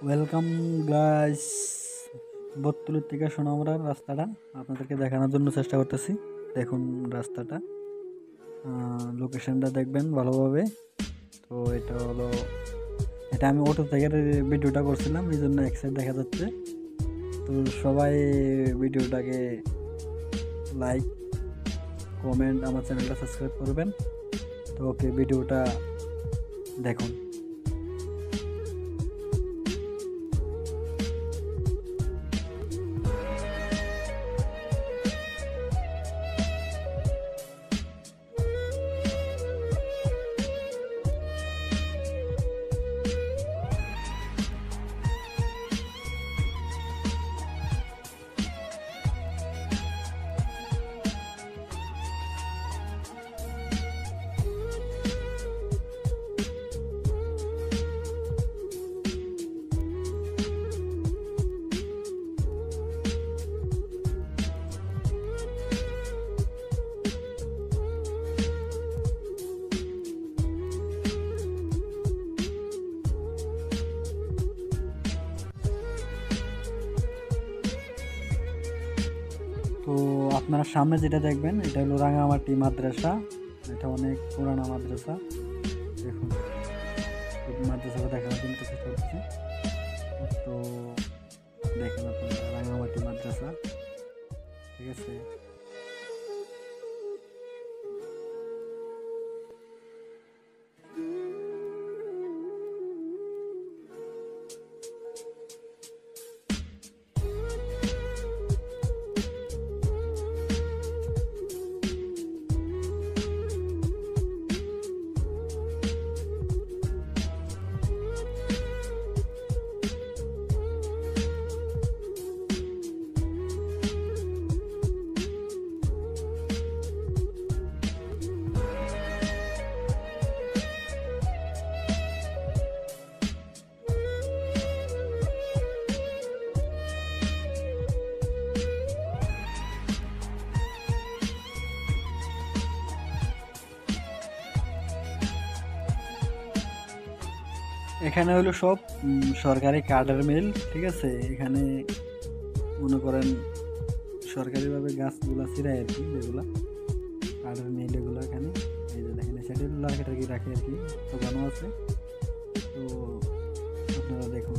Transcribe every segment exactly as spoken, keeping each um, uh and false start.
Welcome guys. বত্তলের থেকে সোনামুড়ার রাস্তাটা আপনাদেরকে দেখানোর জন্য চেষ্টা করতেছি। দেখুন রাস্তাটা, লোকেশনটা দেখবেন ভালোভাবে। তো এটা হলো, এটা আমি অটো থেকে ভিডিওটা করছিলাম, এই জন্য এক সাইড দেখা যাচ্ছে। তো সবাই ভিডিওটাকে লাইক, কমেন্ট, আমার চ্যানেলটা সাবস্ক্রাইব করবেন। তো ওকে, ভিডিওটা দেখুন। তো আপনারা সামনে যেটা দেখবেন এটা হলো রাঙামাটি মাদ্রাসা। এটা অনেক পুরানা মাদ্রাসা। দেখুন মাদ্রাসাটা দেখানোর জন্য চেষ্টা করছি। তো দেখেন আপনারা রাঙামাটি মাদ্রাসা, ঠিক আছে। এখানে হলো সব সরকারি কার্ডের মিল, ঠিক আছে। এখানে মনে করেন সরকারিভাবে গাছগুলা ছিঁড়ায় আর কি, যেগুলা কার্ডের মিল এগুলো এখানে। এই যে দেখেন সেটিগুলো আর কি রাখে আর কি, দোকানও আছে। তো আপনারা দেখুন,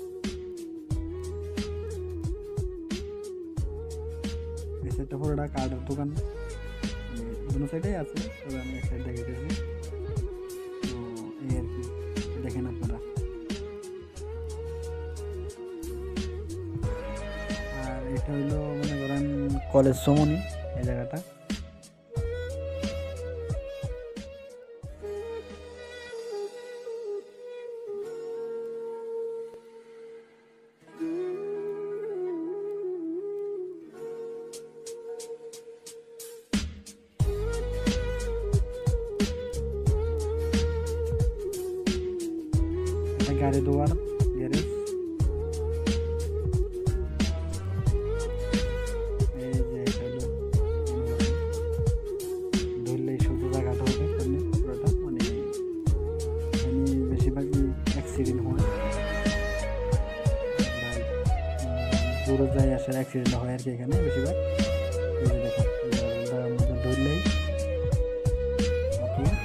এই সাইডটা পুরোটা কার্ডের দোকান, দুটো সাইডেই আছে, তবে আমি এক সাইড দেখাইতেছি। তো এই আর কি, দেখেন আপনারা। আর এটা হইলো মনে করেন কলেজ সমনি এই জায়গাটা। এটা গাড়ি ধোয়ার গ্যারেজ। এই যে এটা হলো ধরলেই সূর্য জায়গাটা হবে সামনে পুরোটা, মানে এখানে বেশিরভাগই অ্যাক্সিডেন্ট হয়, দূরে যায় আসে অ্যাক্সিডেন্ট হয় আর কি এখানে বেশিরভাগ। এই যে দেখুন ধরলেই ওকে।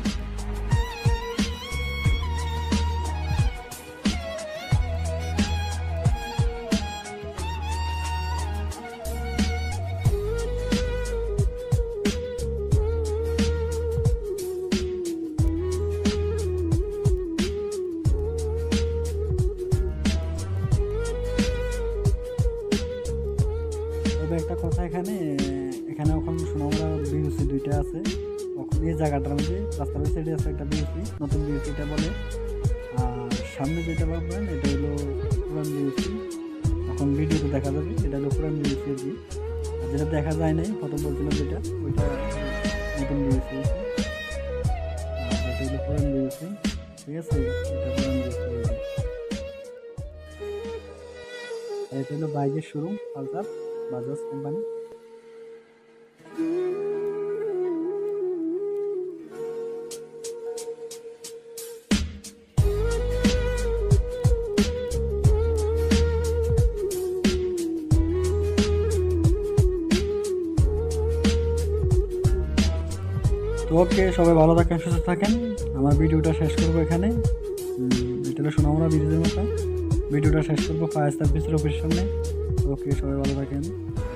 তবে একটা কথা, এখানে এখানে এখন সোনামুড়া বিউসি দুইটা আছে। এখন এই জায়গাটার মধ্যে রাস্তার ওই সাইডে আছে একটা বিউসি, নতুন বিউসি এটা বলে। আর সামনে যেটা পাবেন এটা হলো পুরান বিউসি। এখন ভিডিওতে দেখা যাবে এটা হলো পুরান বিউসি আর কি। আর যেটা দেখা যায় নাই প্রথম বলছিলাম যেটা, ওইটা নতুন বিউসি। আর এটা হলো পুরান বিউসি, ঠিক আছে। এটা পুরান বিউসি। এটা হলো বাইকের শোরুম, পালসার বাজাজ কোম্পানি। তো ওকে, সবাই ভালো থাকেন, সুস্থ থাকেন। আমার ভিডিওটা শেষ করবো এখানে। এটা হলো সোনামুড়া ব্রিজের মতো। ভিডিওটা শেষ করবো ফায়ার সার্ভিসের অফিসের সামনে। ওকে, সবাই ভালো থাকেন।